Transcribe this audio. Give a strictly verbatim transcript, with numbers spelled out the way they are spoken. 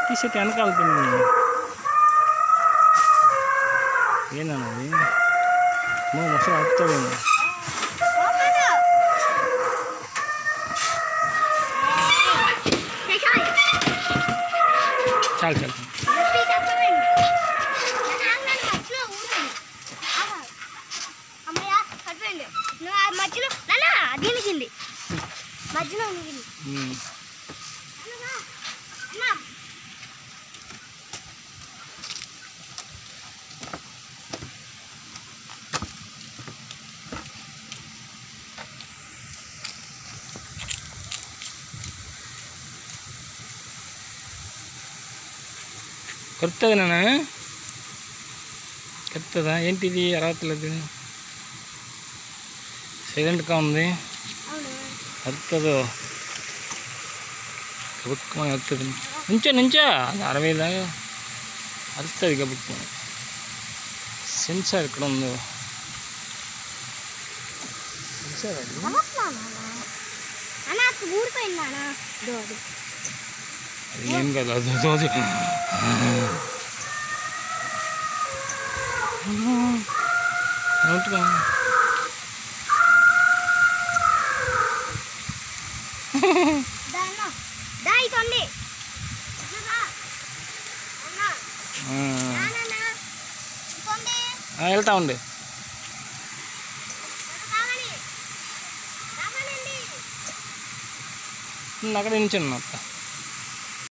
తీసేటి వెనకాల తిండి ఏందన్నది మా మొసలు ఆపుతాడేమో. చాలు చాలు మధ్యలో దీనికింది మధ్యలో కరుతుంది నాన్న కరుతుందా ఏంటిది అరవట్లేదు సైలెంట్గా ఉంది కరుతుందో గబుక్కుమని వస్తుంది నుంచో నుంచో అది అరవై దాకా అరుస్తుంది గబుక్కుమని సెన్సార్ ఎక్కడ ఉందో సెన్సార్ అది ఏం కాదు అది అవుతుగా వెళ్తా ఉండే అక్కడ నుంచి అక్క